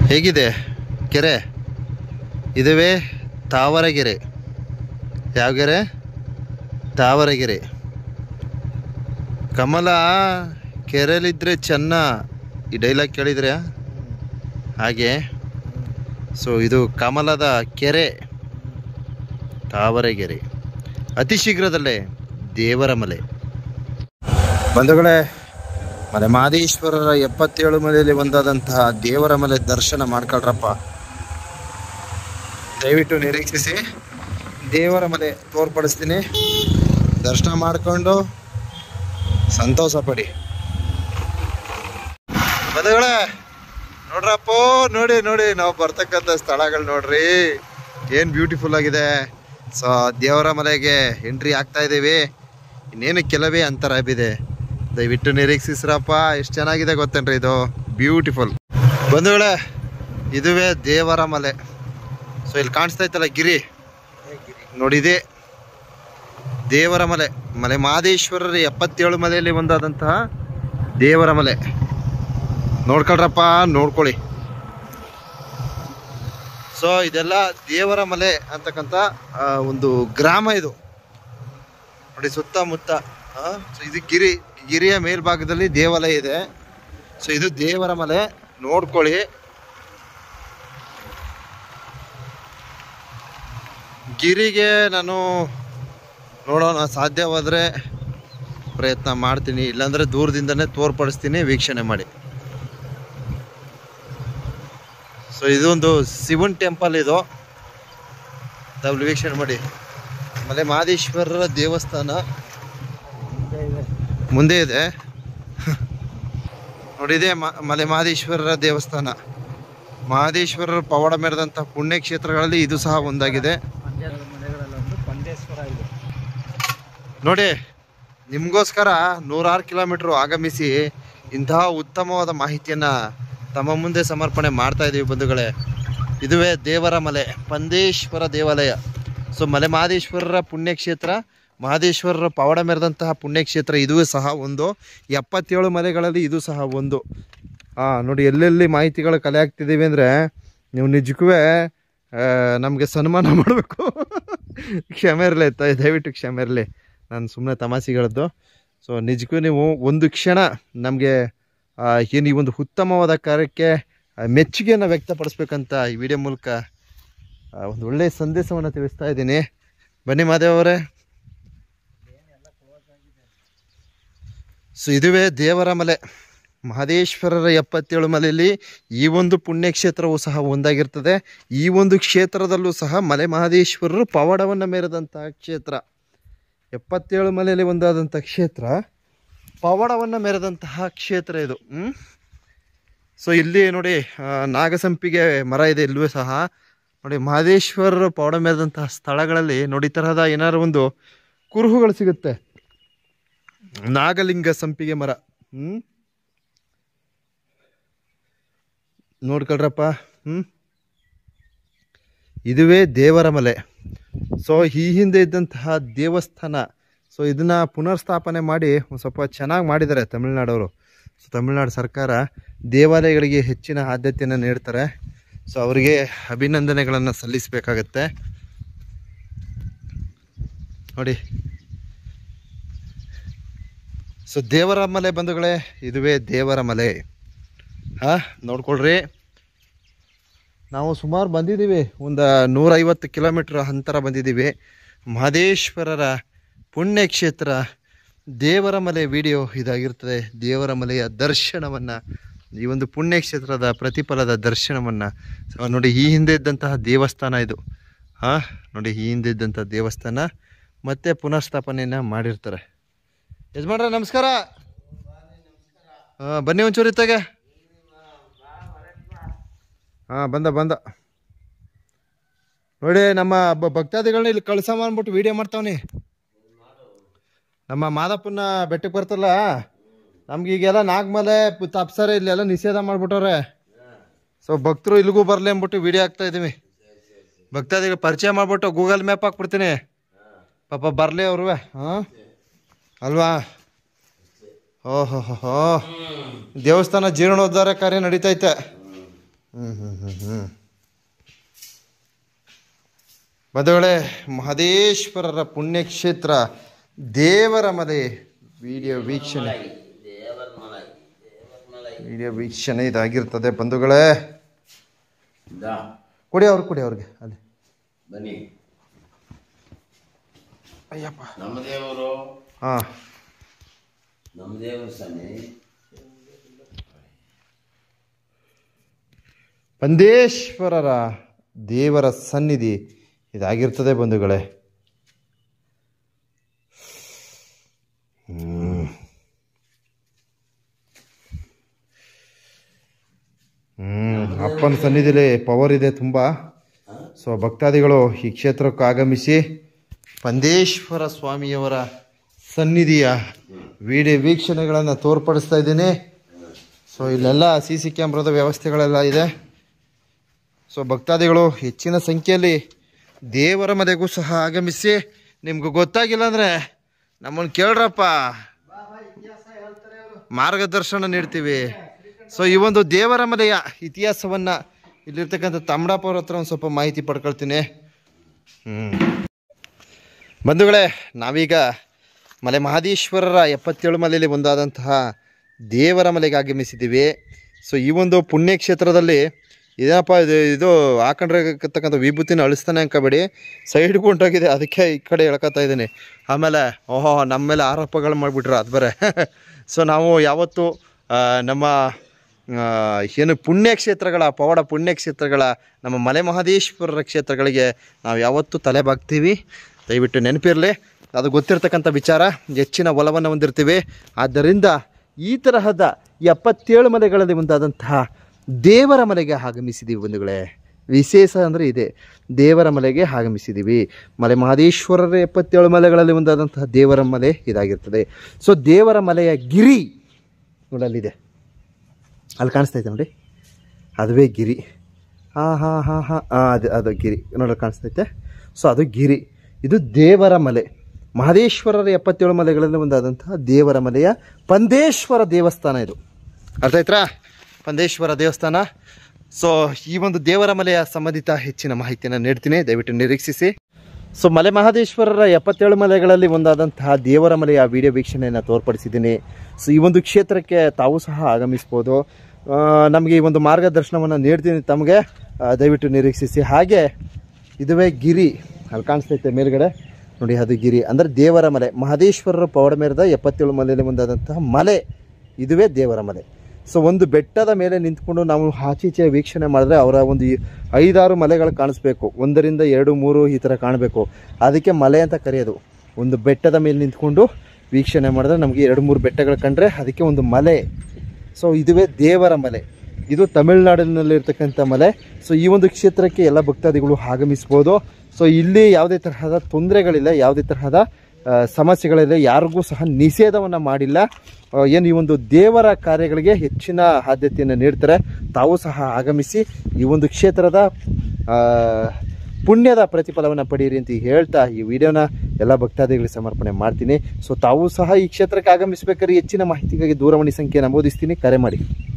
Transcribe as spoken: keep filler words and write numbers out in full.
ಹೇಗಿದೆ ಕೆರೆ? ಇದುವೇ ತಾವರಗೆರೆ. ಯಾವ ಕೆರೆ? ತಾವರಗೆರೆ. ಕಮಲ ಕೆರೆಯಲ್ಲಿದ್ದರೆ ಚೆನ್ನ, ಈ ಡೈಲಾಗ್ ಕೇಳಿದ್ರೆ ಹಾಗೆ. ಸೊ ಇದು ಕಮಲದ ಕೆರೆ ತಾವರಗೆರೆ. ಅತಿ ಶೀಘ್ರದಲ್ಲೇ ದೇವರ ಮಲೆ. ಬಂಧುಗಳೇ, ಮಲೆ ಮಹದೇಶ್ವರರ ಎಪ್ಪತ್ತೇಳು ಮಲೆಯಲ್ಲಿ ಒಂದಾದಂತಹ ದೇವರ ಮಲೆ ದರ್ಶನ ಮಾಡ್ಕೊಳ್ರಪ್ಪ. ದಯವಿಟ್ಟು ನಿರೀಕ್ಷಿಸಿ, ದೇವರ ಮಲೆ ತೋರ್ಪಡಿಸ್ತೀನಿ. ದರ್ಶನ ಮಾಡಿಕೊಂಡು ಸಂತೋಷ ಪಡಿ. ಬಂಧುಗಳೇ ನೋಡ್ರಪ್ಪ, ನೋಡಿ ನೋಡಿ ನಾವು ಬರ್ತಕ್ಕಂಥ ಸ್ಥಳಗಳು ನೋಡ್ರಿ, ಏನು ಬ್ಯೂಟಿಫುಲ್ ಆಗಿದೆ. ಸೊ ದೇವರ ಮಲೆಗೆ ಎಂಟ್ರಿ ಆಗ್ತಾ ಇದ್ದೀವಿ. ಇನ್ನೇನು ಕೆಲವೇ ಅಂತರ ಬಿದೆ, ದಯವಿಟ್ಟು ನಿರೀಕ್ಷಿಸ್ರಪ್ಪ. ಎಷ್ಟು ಚೆನ್ನಾಗಿದೆ ಗೊತ್ತೇನ್ರಿ, ಇದು ಬ್ಯೂಟಿಫುಲ್. ಬಂಧುಗಳೇ, ಇದುವೇ ದೇವರ ಮಲೆ. ಸೊ ಇಲ್ಲಿ ಕಾಣಿಸ್ತಾ ಇತ್ತಲ್ಲ ಗಿರಿ, ನೋಡಿದೆ ದೇವರ ಮಲೆ. ಮಲೆ ಮಹದೇಶ್ವರರ ಎಪ್ಪತ್ತೇಳು ಮಲೆಯಲ್ಲಿ ಒಂದಾದಂತಹ ದೇವರ ಮಲೆ. ನೋಡ್ಕೊಳ್ರಪ್ಪ, ನೋಡ್ಕೊಳ್ಳಿ. ಸೊ ಇದೆಲ್ಲ ದೇವರ ಮಲೆ ಅಂತಕ್ಕಂಥ ಒಂದು ಗ್ರಾಮ ಇದು ನೋಡಿ, ಸುತ್ತಮುತ್ತ. ಸೊ ಇದು ಗಿರಿ, ಗಿರಿಯ ಮೇಲ್ಭಾಗದಲ್ಲಿ ದೇವಾಲಯ ಇದೆ. ಸೊ ಇದು ದೇವರ ಮಲೆ, ನೋಡ್ಕೊಳ್ಳಿ. ಗಿರಿಗೆ ನಾನು ನೋಡೋಣ, ಸಾಧ್ಯವಾದರೆ ಪ್ರಯತ್ನ ಮಾಡ್ತೀನಿ, ಇಲ್ಲಾಂದರೆ ದೂರದಿಂದನೇ ತೋರ್ಪಡಿಸ್ತೀನಿ, ವೀಕ್ಷಣೆ ಮಾಡಿ. ಸೊ ಇದೊಂದು ಶಿವನ್ ಟೆಂಪಲ್, ಇದು ಡಬ್ಲ್ಯೂ ವೀಕ್ಷಣೆ ಮಾಡಿ. ಮಲೆ ಮಹದೇಶ್ವರರ ದೇವಸ್ಥಾನ ಮುಂದೆ ಇದೆ ನೋಡಿದೆ. ಮಲೆ ಮಹದೇಶ್ವರರ ದೇವಸ್ಥಾನ, ಮಹದೇಶ್ವರರ ಪವಾಡ ಮೆರೆದಂಥ ಪುಣ್ಯಕ್ಷೇತ್ರಗಳಲ್ಲಿ ಇದು ಸಹ ಒಂದಾಗಿದೆ ನೋಡಿ. ನಿಮಗೋಸ್ಕರ ನೂರಾರು ಕಿಲೋಮೀಟ್ರು ಆಗಮಿಸಿ ಇಂತಹ ಉತ್ತಮವಾದ ಮಾಹಿತಿಯನ್ನು ತಮ್ಮ ಮುಂದೆ ಸಮರ್ಪಣೆ ಮಾಡ್ತಾ ಇದ್ದೀವಿ ಬಂಧುಗಳೇ. ಇದುವೇ ದೇವರ ಮಲೆ, ಪಂದೇಶ್ವರ ದೇವಾಲಯ. ಸೊ ಮಲೆ ಮಹದೇಶ್ವರರ ಪುಣ್ಯಕ್ಷೇತ್ರ, ಮಹದೇಶ್ವರರ ಪವಾಡ ಮೆರೆದಂತಹ ಪುಣ್ಯಕ್ಷೇತ್ರ ಇದೂ ಸಹ ಒಂದು. ಎಪ್ಪತ್ತೇಳು ಮಲೆಗಳಲ್ಲಿ ಇದು ಸಹ ಒಂದು. ಹಾಂ ನೋಡಿ, ಎಲ್ಲೆಲ್ಲಿ ಮಾಹಿತಿಗಳು ಕಲೆ ಆಗ್ತಿದ್ದೀವಿ ಅಂದರೆ ನೀವು ನಿಜಕ್ಕೂ ನಮಗೆ ಸನ್ಮಾನ ಮಾಡಬೇಕು. ಕ್ಷಮೆ ಇರಲಿ, ದಯವಿಟ್ಟು ಕ್ಷಮೆ ಇರಲಿ, ನಾನು ಸುಮ್ಮನೆ ತಮಾಷೆಗಳದ್ದು. ಸೊ ನಿಜಕ್ಕೂ ನೀವು ಒಂದು ಕ್ಷಣ ನಮಗೆ ಏನು ಈ ಒಂದು ಉತ್ತಮವಾದ ಕಾರ್ಯಕ್ಕೆ ಮೆಚ್ಚುಗೆಯನ್ನು ವ್ಯಕ್ತಪಡಿಸ್ಬೇಕಂತ ಈ ವಿಡಿಯೋ ಮೂಲಕ ಒಂದು ಒಳ್ಳೆಯ ಸಂದೇಶವನ್ನು ತಿಳಿಸ್ತಾ ಇದ್ದೀನಿ. ಬನ್ನಿ ಮಾದೇವ್ ಅವರೇ. ಸೊ ಇದುವೇ ದೇವರ ಮಲೆ, ಮಹದೇಶ್ವರರ ಎಪ್ಪತ್ತೇಳು ಮಲೆಯಲ್ಲಿ ಈ ಒಂದು ಪುಣ್ಯಕ್ಷೇತ್ರವೂ ಸಹ ಒಂದಾಗಿರ್ತದೆ. ಈ ಒಂದು ಕ್ಷೇತ್ರದಲ್ಲೂ ಸಹ ಮಲೆ ಮಹದೇಶ್ವರರು ಪವಾಡವನ್ನು ಮೆರೆದಂತಹ ಕ್ಷೇತ್ರ. ಎಪ್ಪತ್ತೇಳು ಮಲೆಯಲ್ಲಿ ಒಂದಾದಂಥ ಕ್ಷೇತ್ರ, ಪವಾಡವನ್ನು ಮೆರೆದಂತಹ ಕ್ಷೇತ್ರ ಇದು. ಹ್ಞೂ ಸೊ ಇಲ್ಲಿ ನೋಡಿ, ನಾಗಸಂಪಿಗೆ ಮರ ಇದೆ ಇಲ್ಲವೂ ಸಹ ನೋಡಿ. ಮಹದೇಶ್ವರರು ಪವಾಡ ಮೆರೆದಂತಹ ಸ್ಥಳಗಳಲ್ಲಿ ನೋಡಿ, ಈ ತರಹದ ಏನಾದ್ರು ಒಂದು ಕುರುಹುಗಳು ಸಿಗುತ್ತೆ. ನಾಗಲಿಂಗ ಸಂಪಿಗೆ ಮರ, ಹ್ಞೂ ನೋಡ್ಕೊಳ್ರಪ್ಪ. ಹ್ಞೂ ಇದುವೇ ದೇವರ ಮಲೆ. ಸೊ ಈ ಹಿಂದೆ ಇದ್ದಂತಹ ದೇವಸ್ಥಾನ, ಸೊ ಇದನ್ನು ಪುನರ್ಸ್ಥಾಪನೆ ಮಾಡಿ ಒಂದು ಸ್ವಲ್ಪ ಚೆನ್ನಾಗಿ ಮಾಡಿದ್ದಾರೆ ತಮಿಳ್ನಾಡವರು. ಸೊ ತಮಿಳ್ನಾಡು ಸರ್ಕಾರ ದೇವಾಲಯಗಳಿಗೆ ಹೆಚ್ಚಿನ ಆದ್ಯತೆಯನ್ನು ನೀಡ್ತಾರೆ. ಸೊ ಅವರಿಗೆ ಅಭಿನಂದನೆಗಳನ್ನು ಸಲ್ಲಿಸಬೇಕಾಗತ್ತೆ ನೋಡಿ. ಸೊ ದೇವರ ಮಲೆ ಬಂಧುಗಳೇ, ಇದುವೇ ದೇವರ ಮಲೆ. ಹಾಂ ನೋಡ್ಕೊಳ್ರಿ, ನಾವು ಸುಮಾರು ಬಂದಿದ್ದೀವಿ, ಒಂದು ನೂರೈವತ್ತು ಕಿಲೋಮೀಟ್ರ್ ಅಂತರ ಬಂದಿದ್ದೀವಿ. ಮಹದೇಶ್ವರರ ಪುಣ್ಯಕ್ಷೇತ್ರ ದೇವರ ಮಲೆ ವಿಡಿಯೋ ಇದಾಗಿರ್ತದೆ. ದೇವರ ಮಲೆಯ ದರ್ಶನವನ್ನು, ಈ ಒಂದು ಪುಣ್ಯಕ್ಷೇತ್ರದ ಪ್ರತಿಫಲದ ದರ್ಶನವನ್ನು ನೋಡಿ. ಈ ಹಿಂದೆ ಇದ್ದಂತಹ ದೇವಸ್ಥಾನ ಇದು. ಹಾಂ ನೋಡಿ, ಈ ಹಿಂದೆ ಇದ್ದಂಥ ದೇವಸ್ಥಾನ ಮತ್ತೆ ಪುನರ್ಸ್ಥಾಪನೆಯನ್ನು ಮಾಡಿರ್ತಾರೆ. ಯಜಮಾನ್ರ ನಮಸ್ಕಾರ. ಹಾಂ ಬನ್ನಿ ಒಂಚೂರು ಇತ್ತಾಗೆ. ಹಾಂ ಬಂದ ಬಂದ ನೋಡಿ, ನಮ್ಮ ಭಕ್ತಾದಿಗಳನ್ನ ಇಲ್ಲಿ ಕಳ್ಸಮ್ಮ ಅಂದ್ಬಿಟ್ಟು ವಿಡಿಯೋ ಮಾಡ್ತಾವನಿ. ನಮ್ಮ ಮಾದಪ್ಪನ ಬೆಟ್ಟಕ್ಕೆ ಬರ್ತಲ್ಲ, ನಮ್ಗೆ ಈಗೆಲ್ಲ ನಾಗಮಲೆ ತಪ್ಸಾರೆ ಇಲ್ಲೆಲ್ಲ ನಿಷೇಧ ಮಾಡ್ಬಿಟ್ಟವ್ರೆ. ಸೊ ಭಕ್ತರು ಇಲ್ಲಿಗೂ ಬರಲಿ ಅಂದ್ಬಿಟ್ಟು ವಿಡಿಯೋ ಹಾಕ್ತಾ ಇದ್ದೀವಿ. ಭಕ್ತಾದಿಗಳು ಪರಿಚಯ ಮಾಡ್ಬಿಟ್ಟು ಗೂಗಲ್ ಮ್ಯಾಪ್ ಹಾಕ್ಬಿಡ್ತೀನಿ, ಪಾಪ ಬರಲಿ ಅವ್ರು. ಹಾಂ ಅಲ್ವಾ? ಓಹೋ ಹೋ, ದೇವಸ್ಥಾನ ಜೀರ್ಣೋದ್ಧಾರ ಕಾರ್ಯ ನಡೀತೈತೆ. ಹ್ಞೂ ಹ್ಞೂ ಹ್ಞೂ ಹ್ಞೂ ಬಂಧುಗಳೇ, ಮಹದೇಶ್ವರರ ಪುಣ್ಯಕ್ಷೇತ್ರ ದೇವರ ಮಲೆ ವಿಡಿಯೋ ವೀಕ್ಷಣೆ ವಿಡಿಯೋ ವೀಕ್ಷಣೆ ಇದಾಗಿರ್ತದೆ ಬಂಧುಗಳೇ. ಕೊಡಿ ಅವ್ರಿಗೆ, ಕೊಡಿ ಅವ್ರಿಗೆ ಅಲ್ಲಿ ಬನ್ನಿ. ಅಯ್ಯಪ್ಪ, ನಮ್ಮ ದೇವರು. ಹಾಂ, ನಮ್ಮ ದೇವರು ಸನ್ನಿ ಪಂದೇಶ್ವರರ ದೇವರ ಸನ್ನಿಧಿ ಇದಾಗಿರ್ತದೆ ಬಂಧುಗಳೇ. ಹ್ಮ್ ಹ್ಮ್ ಅಪ್ಪನ ಸನ್ನಿಧಿಲಿ ಪವರ್ ಇದೆ ತುಂಬ. ಸೊ ಭಕ್ತಾದಿಗಳು ಈ ಕ್ಷೇತ್ರಕ್ಕೆ ಆಗಮಿಸಿ ಪಂದೇಶ್ವರ ಸ್ವಾಮಿಯವರ ಸನ್ನಿಧಿಯ ವಿಡಿಯೋ ವೀಕ್ಷಣೆಗಳನ್ನು ತೋರ್ಪಡಿಸ್ತಾ ಇದ್ದೀನಿ. ಸೊ ಇಲ್ಲೆಲ್ಲ ಸಿ ಸಿ ಕ್ಯಾಮ್ರಾದ ವ್ಯವಸ್ಥೆಗಳೆಲ್ಲ ಇದೆ. ಸೊ ಭಕ್ತಾದಿಗಳು ಹೆಚ್ಚಿನ ಸಂಖ್ಯೆಯಲ್ಲಿ ದೇವರ ಮನೆಗೂ ಸಹ ಆಗಮಿಸಿ, ನಿಮ್ಗೆ ಗೊತ್ತಾಗಿಲ್ಲ ಅಂದರೆ ನಮ್ಮನ್ನು ಕೇಳ್ರಪ್ಪ, ಮಾರ್ಗದರ್ಶನ ನೀಡ್ತೀವಿ. ಸೊ ಈ ಒಂದು ದೇವರ ಮನೆಯ ಇತಿಹಾಸವನ್ನು ಇಲ್ಲಿರ್ತಕ್ಕಂಥ ತಮ್ಮಡಪ್ಪ ಅವ್ರ ಹತ್ರ ಒಂದು ಸ್ವಲ್ಪ ಮಾಹಿತಿ ಪಡ್ಕೊಳ್ತೀನಿ. ಹ್ಞೂ ಬಂಧುಗಳೇ, ನಾವೀಗ ಮಲೆ ಮಹದೇಶ್ವರರ ಎಪ್ಪತ್ತೇಳು ಮಲೆಯಲ್ಲಿ ಒಂದಾದಂತಹ ದೇವರ ಮಲೆಗೆ ಆಗಮಿಸಿದ್ದೀವಿ. ಸೊ ಈ ಒಂದು ಪುಣ್ಯಕ್ಷೇತ್ರದಲ್ಲಿ ಇದೇನಪ್ಪ ಇದು ಇದು ಹಾಕೊಂಡಿರತಕ್ಕಂಥ ವಿಭೂತಿನ ಅಳಿಸ್ತಾನೆ ಅನ್ಕೋಬೇಡಿ, ಸೈಡ್ ಹೊಂಟೋಗಿದೆ, ಅದಕ್ಕೆ ಈ ಕಡೆ ಎಳ್ಕೊತಾ ಇದ್ದೀನಿ. ಆಮೇಲೆ ಓಹೋ ನಮ್ಮ ಮೇಲೆ ಆರೋಪಗಳು ಮಾಡಿಬಿಟ್ರು, ಅದು ಬರೇ. ಸೊ ನಾವು ಯಾವತ್ತು ನಮ್ಮ ಏನು ಪುಣ್ಯಕ್ಷೇತ್ರಗಳ ಪವಾಡ ಪುಣ್ಯಕ್ಷೇತ್ರಗಳ ನಮ್ಮ ಮಲೆ ಮಹದೇಶ್ವರರ ಕ್ಷೇತ್ರಗಳಿಗೆ ನಾವು ಯಾವತ್ತೂ ತಲೆ ಬಾಗ್ತೀವಿ, ದಯವಿಟ್ಟು ನೆನಪಿರಲಿ. ಅದು ಗೊತ್ತಿರ್ತಕ್ಕಂಥ ವಿಚಾರ, ಹೆಚ್ಚಿನ ಒಲವನ್ನು ಹೊಂದಿರ್ತೀವಿ. ಆದ್ದರಿಂದ ಈ ತರಹದ ಎಪ್ಪತ್ತೇಳು ಮಲೆಗಳಲ್ಲಿ ಒಂದಾದಂತಹ ದೇವರ ಮಲೆಗೆ ಆಗಮಿಸಿದ್ದೀವಿ ಬಂಧುಗಳೇ. ವಿಶೇಷ ಅಂದರೆ ಇದೆ, ದೇವರ ಮಲೆಗೆ ಆಗಮಿಸಿದ್ದೀವಿ. ಮಲೆ ಮಹದೇಶ್ವರರ ಎಪ್ಪತ್ತೇಳು ಮಲೆಗಳಲ್ಲಿ ಒಂದಾದಂತಹ ದೇವರ ಮಲೆ ಇದಾಗಿರ್ತದೆ. ಸೊ ದೇವರ ಮಲೆಯ ಗಿರಿ ನೋಡಲ್ಲಿದೆ, ಅಲ್ಲಿ ಕಾಣಿಸ್ತೈತೆ ನೋಡಿ, ಅದುವೇ ಗಿರಿ. ಹಾಂ ಹಾಂ ಹಾಂ ಹಾಂ ಹಾಂ ಅದು ಅದು ಗಿರಿ ನೋಡೋಕೆ ಕಾಣಿಸ್ತೈತೆ. ಸೊ ಅದು ಗಿರಿ, ಇದು ದೇವರ ಮಲೆ. ಮಹದೇಶ್ವರರ ಎಪ್ಪತ್ತೇಳು ಮಲೆಗಳಲ್ಲಿ ಒಂದಾದಂತಹ ದೇವರ ಮಲೆಯ ಪಂದೇಶ್ವರ ದೇವಸ್ಥಾನ ಇದು. ಅರ್ಥ ಆಯ್ತಾ? ಪಂದೇಶ್ವರ ದೇವಸ್ಥಾನ. ಸೊ ಈ ಒಂದು ದೇವರ ಮಲೆಯ ಸಂಬಂಧಿತ ಹೆಚ್ಚಿನ ಮಾಹಿತಿಯನ್ನು ನೀಡ್ತೀನಿ, ದಯವಿಟ್ಟು ನಿರೀಕ್ಷಿಸಿ. ಸೊ ಮಲೆ ಮಹದೇಶ್ವರರ ಎಪ್ಪತ್ತೇಳು ಮಲೆಗಳಲ್ಲಿ ಒಂದಾದಂತಹ ದೇವರ ಮಲೆಯ ವಿಡಿಯೋ ವೀಕ್ಷಣೆಯನ್ನು ತೋರ್ಪಡಿಸಿದ್ದೀನಿ. ಸೊ ಈ ಒಂದು ಕ್ಷೇತ್ರಕ್ಕೆ ತಾವು ಸಹ ಆಗಮಿಸ್ಬೋದು. ನಮಗೆ ಈ ಒಂದು ಮಾರ್ಗದರ್ಶನವನ್ನು ನೀಡ್ತೀನಿ ತಮಗೆ, ದಯವಿಟ್ಟು ನಿರೀಕ್ಷಿಸಿ. ಹಾಗೆ ಇದುವೇ ಗಿರಿ, ಅಲ್ಲಿ ಕಾಣಿಸ್ತೈತೆ ಮೇಲ್ಗಡೆ ನೋಡಿ, ಅದು ಗಿರಿ ಅಂದರೆ ದೇವರ ಮಲೆ. ಮಹದೇಶ್ವರರ ಪವಾಡ ಮೇರದ ಎಪ್ಪತ್ತೇಳು ಮಲೆಯಲ್ಲಿ ಒಂದಾದಂತಹ ಮಲೆ ಇದುವೇ ದೇವರ ಮಲೆ. ಸೊ ಒಂದು ಬೆಟ್ಟದ ಮೇಲೆ ನಿಂತ್ಕೊಂಡು ನಾವು ಆಚೀಚೆ ವೀಕ್ಷಣೆ ಮಾಡಿದ್ರೆ ಅವರ ಒಂದು ಐದಾರು ಮಲೆಗಳು ಕಾಣಿಸ್ಬೇಕು, ಒಂದರಿಂದ ಎರಡು ಮೂರು ಈ ಥರ ಕಾಣಬೇಕು, ಅದಕ್ಕೆ ಮಲೆ ಅಂತ ಕರೆಯೋದು. ಒಂದು ಬೆಟ್ಟದ ಮೇಲೆ ನಿಂತ್ಕೊಂಡು ವೀಕ್ಷಣೆ ಮಾಡಿದ್ರೆ ನಮಗೆ ಎರಡು ಮೂರು ಬೆಟ್ಟಗಳು ಕಂಡ್ರೆ ಅದಕ್ಕೆ ಒಂದು ಮಲೆ. ಸೊ ಇದುವೇ ದೇವರ ಮಲೆ, ಇದು ತಮಿಳುನಾಡಿನಲ್ಲಿರ್ತಕ್ಕಂಥ ಮಲೆ. ಸೊ ಈ ಒಂದು ಕ್ಷೇತ್ರಕ್ಕೆ ಎಲ್ಲ ಭಕ್ತಾದಿಗಳು ಆಗಮಿಸ್ಬೋದು. ಸೊ ಇಲ್ಲಿ ಯಾವುದೇ ತರಹದ ತೊಂದರೆಗಳಿಲ್ಲ, ಯಾವುದೇ ತರಹದ ಸಮಸ್ಯೆಗಳಿಲ್ಲ, ಯಾರಿಗೂ ಸಹ ನಿಷೇಧವನ್ನು ಮಾಡಿಲ್ಲ. ಏನು ಈ ಒಂದು ದೇವರ ಕಾರ್ಯಗಳಿಗೆ ಹೆಚ್ಚಿನ ಆದ್ಯತೆಯನ್ನು ನೀಡ್ತಾರೆ. ತಾವು ಸಹ ಆಗಮಿಸಿ ಈ ಒಂದು ಕ್ಷೇತ್ರದ ಪುಣ್ಯದ ಪ್ರತಿಫಲವನ್ನು ಪಡೆಯಿರಿ ಅಂತ ಹೇಳ್ತಾ ಈ ವಿಡಿಯೋನ ಎಲ್ಲ ಭಕ್ತಾದಿಗಳಿಗೆ ಸಮರ್ಪಣೆ ಮಾಡ್ತೀನಿ. ಸೊ ತಾವು ಸಹ ಈ ಕ್ಷೇತ್ರಕ್ಕೆ ಆಗಮಿಸಬೇಕಾದ್ರೆ ಹೆಚ್ಚಿನ ಮಾಹಿತಿಗಾಗಿ ದೂರವಾಣಿ ಸಂಖ್ಯೆ ನಮೂದಿಸ್ತೀನಿ, ಕರೆ ಮಾಡಿ.